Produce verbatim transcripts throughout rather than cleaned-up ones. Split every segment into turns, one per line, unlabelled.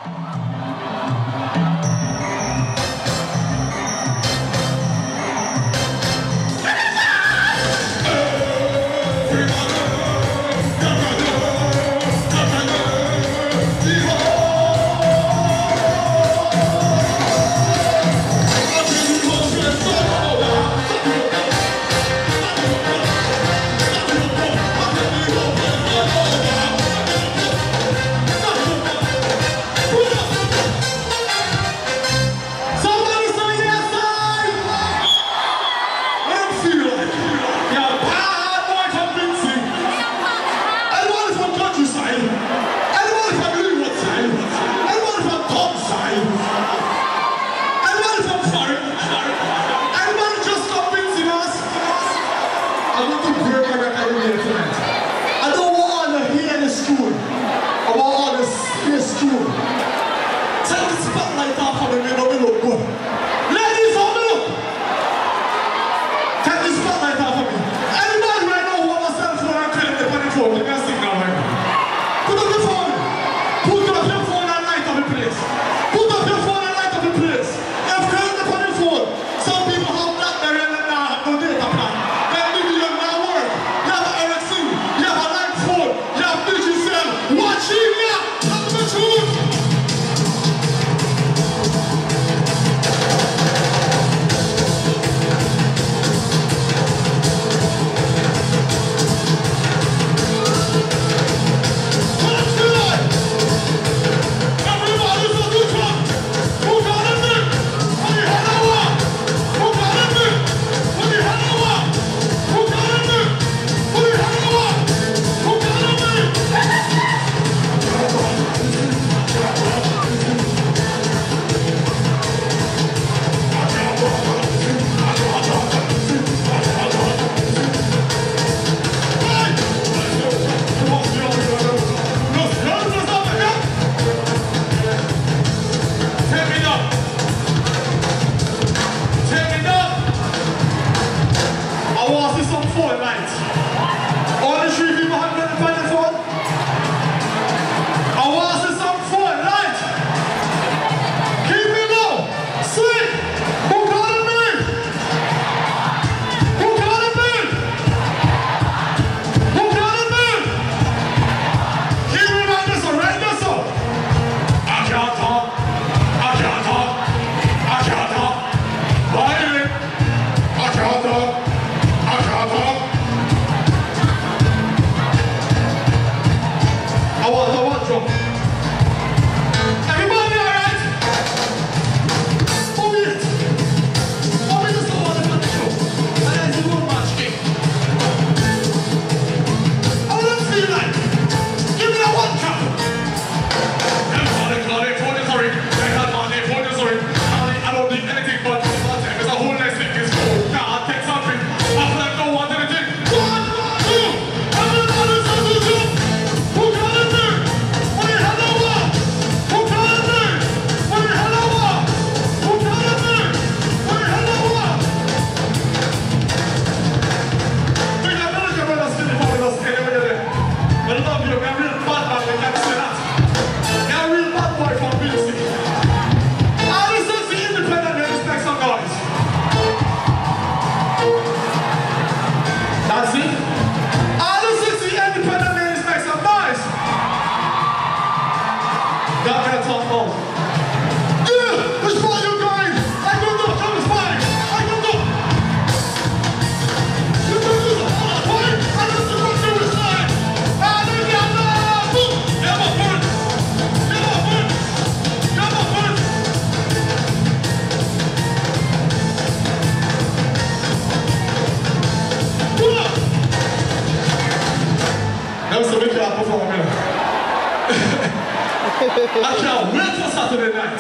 I can't wait for Saturday night.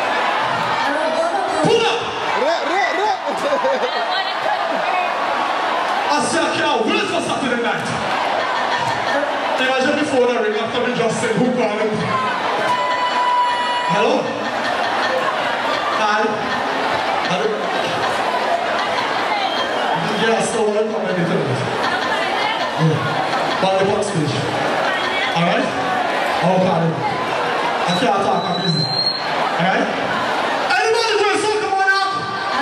Pull up! I say I can't wait for Saturday night. Imagine before the ring after we just said who called him. Hello? Hi? Hello? Yeah, so what I'm coming to tell you. But the box stage. Alright? Oh, pardon. I can't talk, I'm busy. Alright? Anybody going so come on up?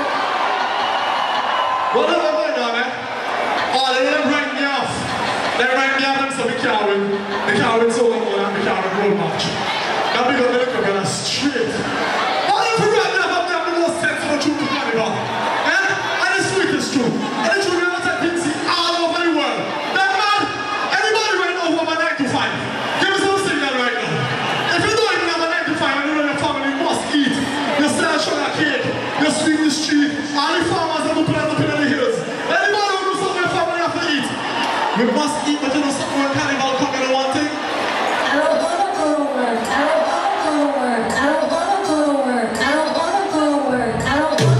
Whatever going on, man. Oh, they didn't rank me off. They rank me off them so we can't win. They can't win so long and we can't win gold match. Now we got the little girl straight. All the people right now have the most sense of the truth to carnival. Eh? And the sweetest truth. And the truth that I can see all over the world. That man, anybody right now who have a nine to five, give me some signal right now. If you don't even have a nine to five and you know your family must eat, you sell sugar cake, you sweep the street, all the farmers have to put up in the hills. Anybody who knows something your family have to eat, you must eat, but you know something when carnival come in one thing.
I don't want to go to work. I don't want to go to work. I don't want to go to work. I don't want to go to work. I don't want to go to work. I don't want to go to work. I don't want to go to work. I don't want to go to work. I don't want to go to work.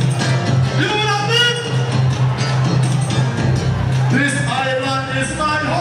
This island is my home.